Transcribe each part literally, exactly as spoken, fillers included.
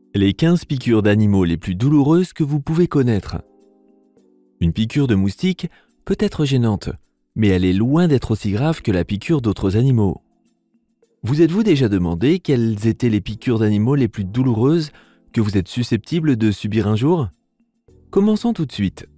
Les quinze piqûres d'animaux les plus douloureuses que vous pouvez connaître. Une piqûre de moustique peut être gênante, mais elle est loin d'être aussi grave que la piqûre d'autres animaux. Vous êtes-vous déjà demandé quelles étaient les piqûres d'animaux les plus douloureuses que vous êtes susceptible de subir un jour? Commençons tout de suite.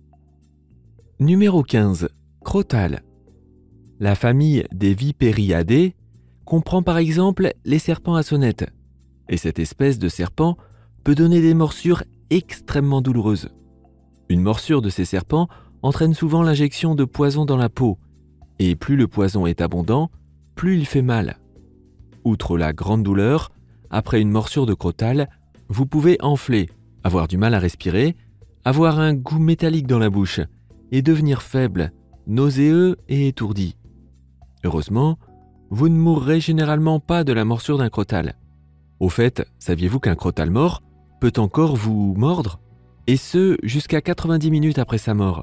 Numéro quinze. Crotale. La famille des Viperidae comprend par exemple les serpents à sonnette, et cette espèce de serpent peut donner des morsures extrêmement douloureuses. Une morsure de ces serpents entraîne souvent l'injection de poison dans la peau, et plus le poison est abondant, plus il fait mal. Outre la grande douleur, après une morsure de crotale, vous pouvez enfler, avoir du mal à respirer, avoir un goût métallique dans la bouche, et devenir faible, nauséeux et étourdi. Heureusement, vous ne mourrez généralement pas de la morsure d'un crotale. Au fait, saviez-vous qu'un crotale mort peut encore vous mordre? Et ce, jusqu'à quatre-vingt-dix minutes après sa mort.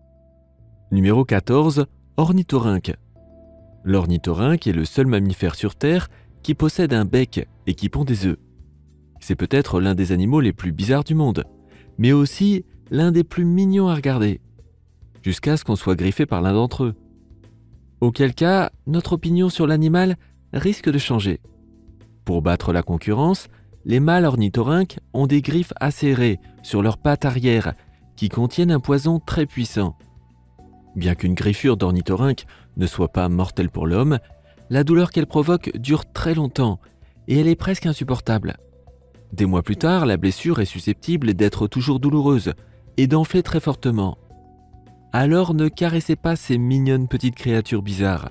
Numéro quatorze. Ornithorynque. L'ornithorynque est le seul mammifère sur Terre qui possède un bec et qui pond des œufs. C'est peut-être l'un des animaux les plus bizarres du monde, mais aussi l'un des plus mignons à regarder, jusqu'à ce qu'on soit griffé par l'un d'entre eux. Auquel cas, notre opinion sur l'animal risque de changer. Pour battre la concurrence, les mâles ornithorynques ont des griffes acérées sur leurs pattes arrière qui contiennent un poison très puissant. Bien qu'une griffure d'ornithorynque ne soit pas mortelle pour l'homme, la douleur qu'elle provoque dure très longtemps et elle est presque insupportable. Des mois plus tard, la blessure est susceptible d'être toujours douloureuse et d'enfler très fortement. Alors ne caressez pas ces mignonnes petites créatures bizarres.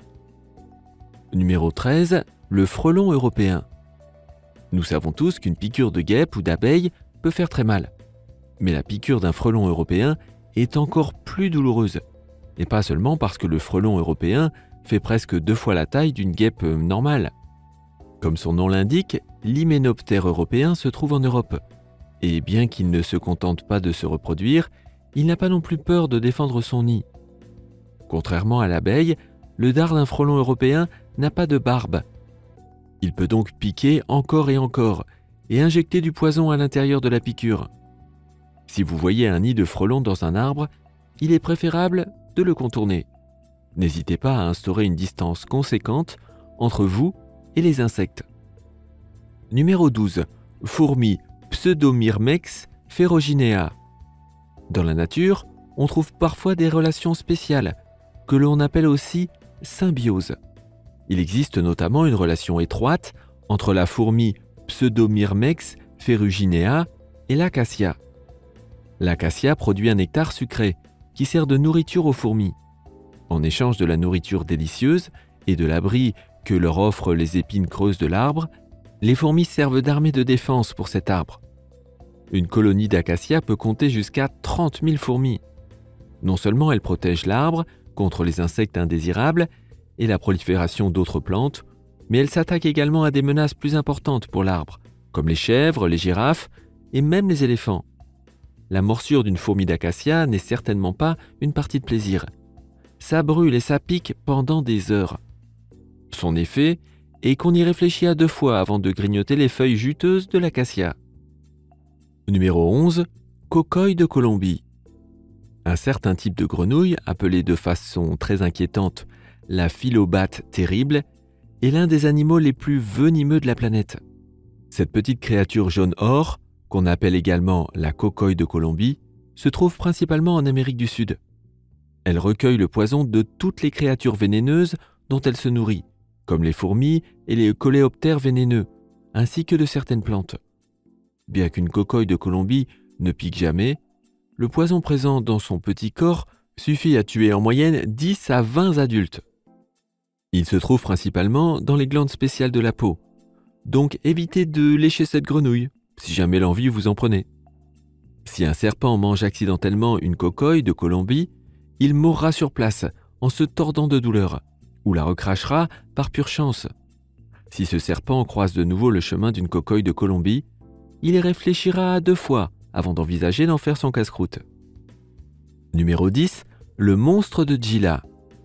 Numéro treize. Le frelon européen. Nous savons tous qu'une piqûre de guêpe ou d'abeille peut faire très mal. Mais la piqûre d'un frelon européen est encore plus douloureuse. Et pas seulement parce que le frelon européen fait presque deux fois la taille d'une guêpe normale. Comme son nom l'indique, l'hyménoptère européen se trouve en Europe. Et bien qu'il ne se contente pas de se reproduire, il n'a pas non plus peur de défendre son nid. Contrairement à l'abeille, le dard d'un frelon européen n'a pas de barbe. Il peut donc piquer encore et encore et injecter du poison à l'intérieur de la piqûre. Si vous voyez un nid de frelon dans un arbre, il est préférable de le contourner. N'hésitez pas à instaurer une distance conséquente entre vous et les insectes. Numéro douze. Fourmi Pseudomyrmex ferruginea. Dans la nature, on trouve parfois des relations spéciales, que l'on appelle aussi symbiose. Il existe notamment une relation étroite entre la fourmi Pseudomyrmex ferruginea et l'acacia. L'acacia produit un nectar sucré qui sert de nourriture aux fourmis. En échange de la nourriture délicieuse et de l'abri que leur offrent les épines creuses de l'arbre, les fourmis servent d'armée de défense pour cet arbre. Une colonie d'acacia peut compter jusqu'à trente mille fourmis. Non seulement elles protègent l'arbre contre les insectes indésirables et la prolifération d'autres plantes, mais elles s'attaquent également à des menaces plus importantes pour l'arbre, comme les chèvres, les girafes et même les éléphants. La morsure d'une fourmi d'acacia n'est certainement pas une partie de plaisir. Ça brûle et ça pique pendant des heures. Son effet est qu'on y réfléchit à deux fois avant de grignoter les feuilles juteuses de l'acacia. Numéro onze. Cocoille de Colombie. Un certain type de grenouille, appelé de façon très inquiétante la philobate terrible, est l'un des animaux les plus venimeux de la planète. Cette petite créature jaune or, qu'on appelle également la cocoille de Colombie, se trouve principalement en Amérique du Sud. Elle recueille le poison de toutes les créatures vénéneuses dont elle se nourrit, comme les fourmis et les coléoptères vénéneux, ainsi que de certaines plantes. Bien qu'une cocoille de Colombie ne pique jamais, le poison présent dans son petit corps suffit à tuer en moyenne dix à vingt adultes. Il se trouve principalement dans les glandes spéciales de la peau, donc évitez de lécher cette grenouille, si jamais l'envie vous en prenez. Si un serpent mange accidentellement une cocoille de Colombie, il mourra sur place en se tordant de douleur, ou la recrachera par pure chance. Si ce serpent croise de nouveau le chemin d'une cocoille de Colombie, il y réfléchira à deux fois avant d'envisager d'en faire son casse-croûte. Numéro dix. Le monstre de Gila.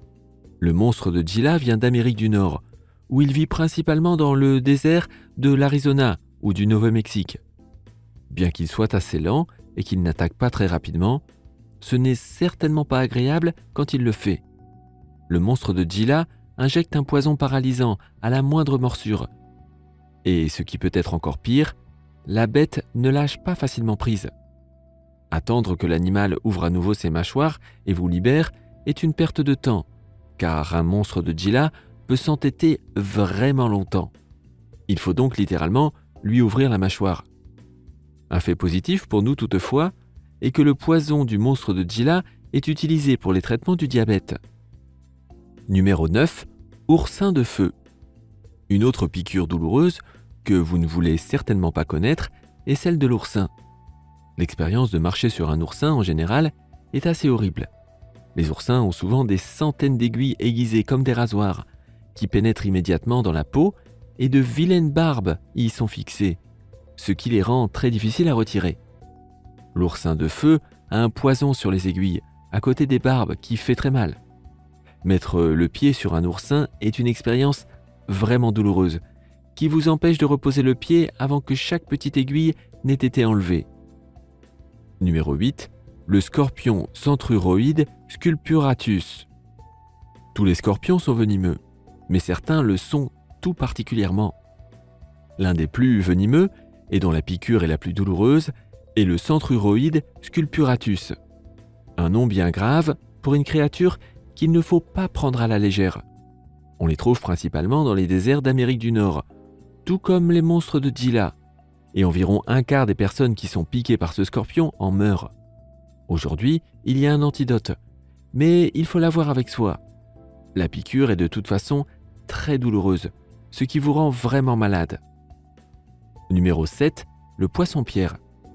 Le monstre de Gila vient d'Amérique du Nord, où il vit principalement dans le désert de l'Arizona ou du Nouveau-Mexique. Bien qu'il soit assez lent et qu'il n'attaque pas très rapidement, ce n'est certainement pas agréable quand il le fait. Le monstre de Gila injecte un poison paralysant à la moindre morsure. Et ce qui peut être encore pire, la bête ne lâche pas facilement prise. Attendre que l'animal ouvre à nouveau ses mâchoires et vous libère est une perte de temps, car un monstre de Gila peut s'entêter vraiment longtemps. Il faut donc littéralement lui ouvrir la mâchoire. Un fait positif pour nous toutefois est que le poison du monstre de Gila est utilisé pour les traitements du diabète. Numéro neuf. Oursin de feu. Une autre piqûre douloureuse que vous ne voulez certainement pas connaître est celle de l'oursin. L'expérience de marcher sur un oursin en général est assez horrible. Les oursins ont souvent des centaines d'aiguilles aiguisées comme des rasoirs qui pénètrent immédiatement dans la peau et de vilaines barbes y sont fixées, ce qui les rend très difficiles à retirer. L'oursin de feu a un poison sur les aiguilles, à côté des barbes, qui fait très mal. Mettre le pied sur un oursin est une expérience vraiment douloureuse, qui vous empêche de reposer le pied avant que chaque petite aiguille n'ait été enlevée. Numéro huit. Le scorpion Centruroides sculpturatus. Tous les scorpions sont venimeux, mais certains le sont tout particulièrement. L'un des plus venimeux, et dont la piqûre est la plus douloureuse, est le Centruroides sculpturatus. Un nom bien grave pour une créature qu'il ne faut pas prendre à la légère. On les trouve principalement dans les déserts d'Amérique du Nord, tout comme les monstres de Gila, et environ un quart des personnes qui sont piquées par ce scorpion en meurent. Aujourd'hui, il y a un antidote, mais il faut l'avoir avec soi. La piqûre est de toute façon très douloureuse, ce qui vous rend vraiment malade. Numéro sept. Le poisson-pierre.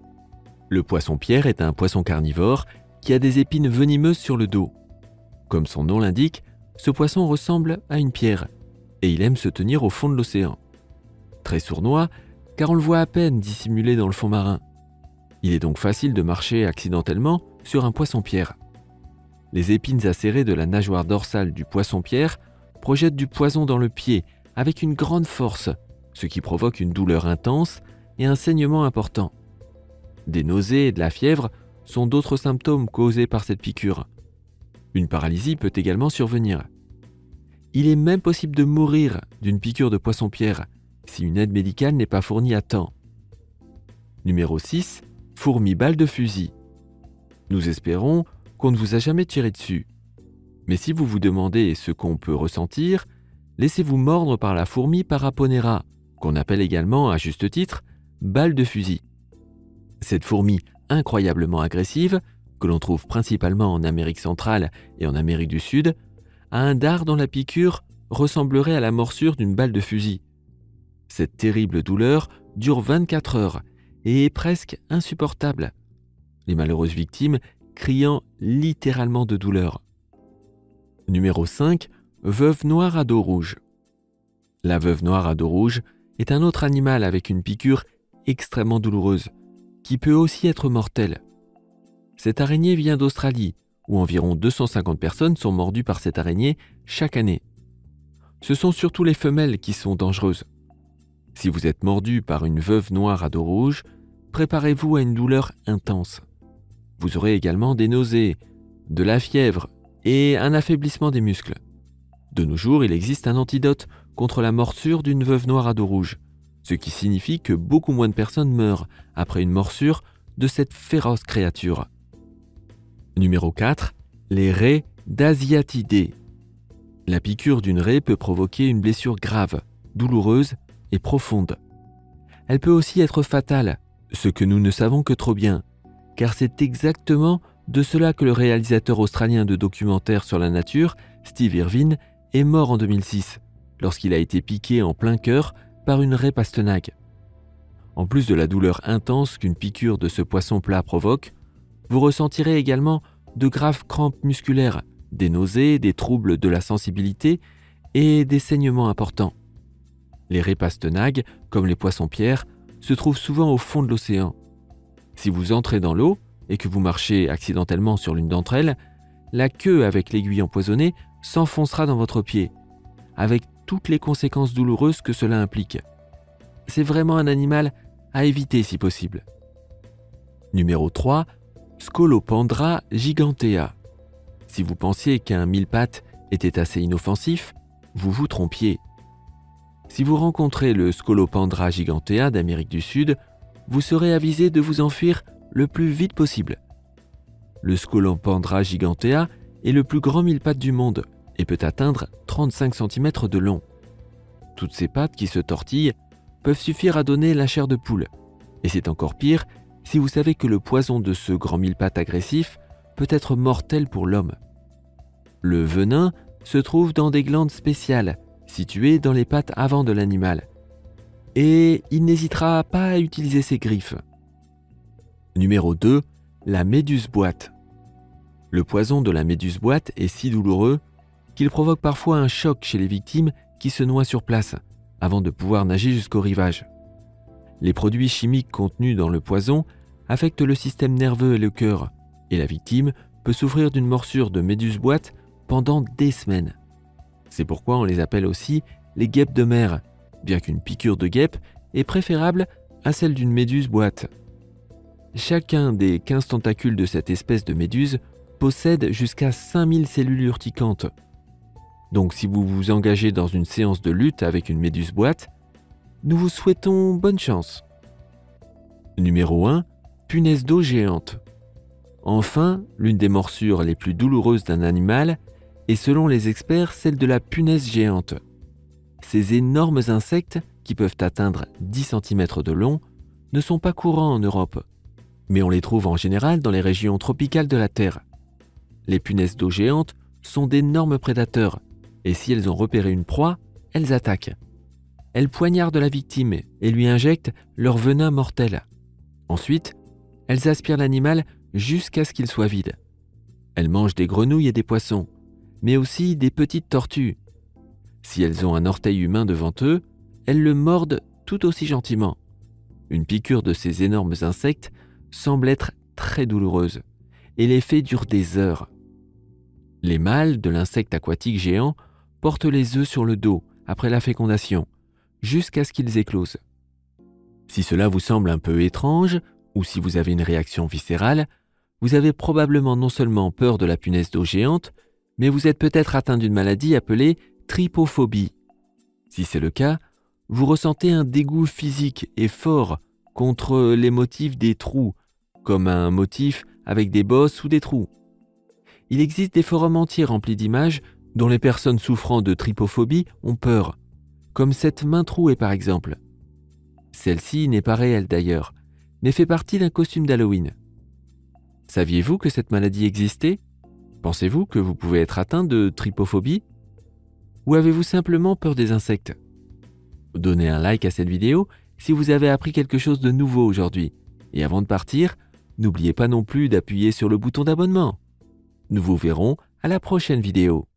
Le poisson-pierre est un poisson carnivore qui a des épines venimeuses sur le dos. Comme son nom l'indique, ce poisson ressemble à une pierre et il aime se tenir au fond de l'océan. Très sournois, car on le voit à peine dissimulé dans le fond marin. Il est donc facile de marcher accidentellement sur un poisson-pierre. Les épines acérées de la nageoire dorsale du poisson-pierre projettent du poison dans le pied avec une grande force, ce qui provoque une douleur intense et un saignement important. Des nausées et de la fièvre sont d'autres symptômes causés par cette piqûre. Une paralysie peut également survenir. Il est même possible de mourir d'une piqûre de poisson-pierre si une aide médicale n'est pas fournie à temps. Numéro six. Fourmi balle de fusil. Nous espérons qu'on ne vous a jamais tiré dessus. Mais si vous vous demandez ce qu'on peut ressentir, laissez-vous mordre par la fourmi Paraponera, qu'on appelle également, à juste titre, balle de fusil. Cette fourmi incroyablement agressive, que l'on trouve principalement en Amérique centrale et en Amérique du Sud, a un dard dont la piqûre ressemblerait à la morsure d'une balle de fusil. Cette terrible douleur dure vingt-quatre heures et est presque insupportable, les malheureuses victimes criant littéralement de douleur. Numéro cinq. Veuve noire à dos rouge. La veuve noire à dos rouge est un autre animal avec une piqûre extrêmement douloureuse, qui peut aussi être mortelle. Cette araignée vient d'Australie, où environ deux cent cinquante personnes sont mordues par cette araignée chaque année. Ce sont surtout les femelles qui sont dangereuses. Si vous êtes mordu par une veuve noire à dos rouge, préparez-vous à une douleur intense. Vous aurez également des nausées, de la fièvre et un affaiblissement des muscles. De nos jours, il existe un antidote contre la morsure d'une veuve noire à dos rouge, ce qui signifie que beaucoup moins de personnes meurent après une morsure de cette féroce créature. Numéro quatre. Les raies d'Asiatidés. La piqûre d'une raie peut provoquer une blessure grave, douloureuse et profonde. Elle peut aussi être fatale, ce que nous ne savons que trop bien, car c'est exactement de cela que le réalisateur australien de documentaires sur la nature, Steve Irwin, est mort en deux mille six, lorsqu'il a été piqué en plein cœur par une raie pastenague. En plus de la douleur intense qu'une piqûre de ce poisson plat provoque, vous ressentirez également de graves crampes musculaires, des nausées, des troubles de la sensibilité et des saignements importants. Les raies pastenagues, comme les poissons-pierres, se trouvent souvent au fond de l'océan. Si vous entrez dans l'eau et que vous marchez accidentellement sur l'une d'entre elles, la queue avec l'aiguille empoisonnée s'enfoncera dans votre pied, avec toutes les conséquences douloureuses que cela implique. C'est vraiment un animal à éviter si possible. Numéro trois. Scolopendra gigantea. Si vous pensiez qu'un mille-pattes était assez inoffensif, vous vous trompiez. Si vous rencontrez le Scolopendra gigantea d'Amérique du Sud, vous serez avisé de vous enfuir le plus vite possible. Le Scolopendra gigantea est le plus grand mille-pattes du monde et peut atteindre trente-cinq centimètres de long. Toutes ces pattes qui se tortillent peuvent suffire à donner la chair de poule. Et c'est encore pire si vous savez que le poison de ce grand mille-pattes agressif peut être mortel pour l'homme. Le venin se trouve dans des glandes spéciales situées dans les pattes avant de l'animal. Et il n'hésitera pas à utiliser ses griffes. Numéro deux. La méduse boîte. Le poison de la méduse boîte est si douloureux qu'il provoque parfois un choc chez les victimes qui se noient sur place avant de pouvoir nager jusqu'au rivage. Les produits chimiques contenus dans le poison affectent le système nerveux et le cœur, et la victime peut souffrir d'une morsure de méduse boîte pendant des semaines. C'est pourquoi on les appelle aussi les guêpes de mer, bien qu'une piqûre de guêpe est préférable à celle d'une méduse boîte. Chacun des quinze tentacules de cette espèce de méduse possède jusqu'à cinq mille cellules urticantes. Donc si vous vous engagez dans une séance de lutte avec une méduse boîte, nous vous souhaitons bonne chance. Numéro un. Punaise d'eau géante. Enfin, l'une des morsures les plus douloureuses d'un animal est selon les experts celle de la punaise géante. Ces énormes insectes, qui peuvent atteindre dix centimètres de long, ne sont pas courants en Europe, mais on les trouve en général dans les régions tropicales de la Terre. Les punaises d'eau géantes sont d'énormes prédateurs, et si elles ont repéré une proie, elles attaquent. Elles poignardent la victime et lui injectent leur venin mortel. Ensuite, elles aspirent l'animal jusqu'à ce qu'il soit vide. Elles mangent des grenouilles et des poissons, mais aussi des petites tortues. Si elles ont un orteil humain devant eux, elles le mordent tout aussi gentiment. Une piqûre de ces énormes insectes semble être très douloureuse, et l'effet dure des heures. Les mâles de l'insecte aquatique géant portent les œufs sur le dos après la fécondation, jusqu'à ce qu'ils éclosent. Si cela vous semble un peu étrange, ou si vous avez une réaction viscérale, vous avez probablement non seulement peur de la punaise d'eau géante, mais vous êtes peut-être atteint d'une maladie appelée trypophobie. Si c'est le cas, vous ressentez un dégoût physique et fort contre les motifs des trous, comme un motif avec des bosses ou des trous. Il existe des forums entiers remplis d'images dont les personnes souffrant de trypophobie ont peur, comme cette main trouée par exemple. Celle-ci n'est pas réelle d'ailleurs, mais fait partie d'un costume d'Halloween. Saviez-vous que cette maladie existait? Pensez-vous que vous pouvez être atteint de trypophobie? Ou avez-vous simplement peur des insectes? Donnez un like à cette vidéo si vous avez appris quelque chose de nouveau aujourd'hui. Et avant de partir, n'oubliez pas non plus d'appuyer sur le bouton d'abonnement. Nous vous verrons à la prochaine vidéo.